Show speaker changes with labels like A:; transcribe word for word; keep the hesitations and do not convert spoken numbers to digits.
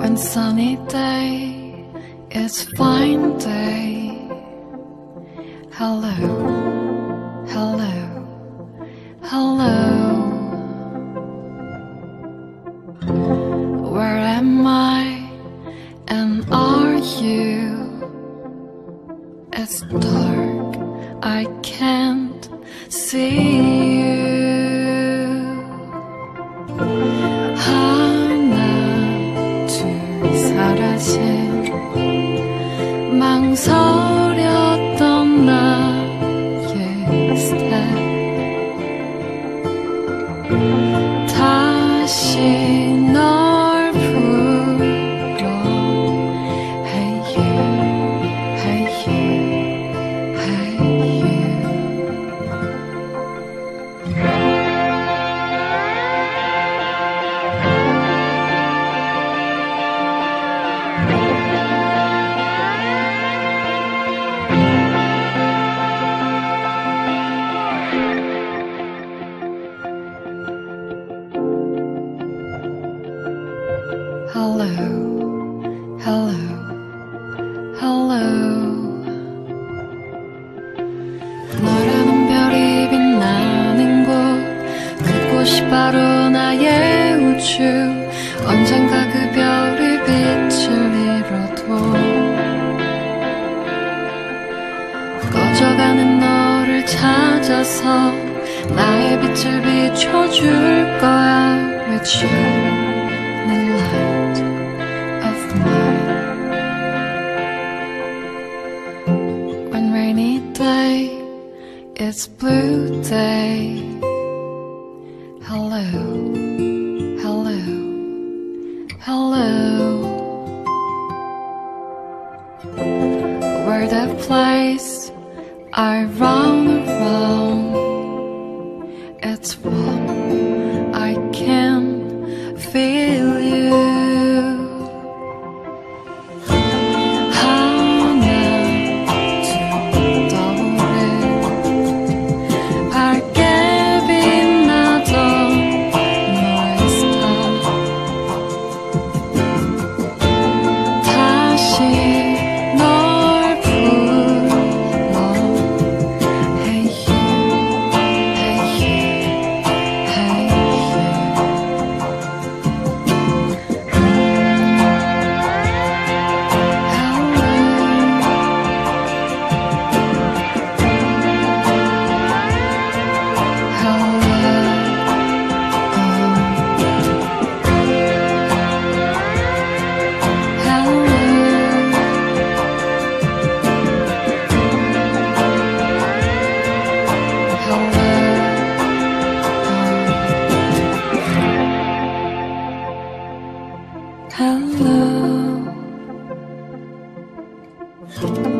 A: One sunny day, it's fine day. Hello, hello, hello. Where am I and are you? It's dark, I can't see you. 하나 둘 사라진 망설였던 나의 step 다시 널 불러 Hey you, hey you, hey you. Hello, hello, hello. 너라는 별이 빛나는 곳 그곳이 바로 나의 우주 언젠가 그 별이 빛을 잃어도 꺼져가는 너를 찾아서 나의 빛을 비춰줄 거야 With you, the light of mine. One rainy day, it's blue day. Hello, hello, hello. We're the place I run around. It's warm, I can feel you. 하나 둘 떠오른 밝게 빛나던 너의 스타 다시 널 불러 Hey you, hey you, hey you. Hello.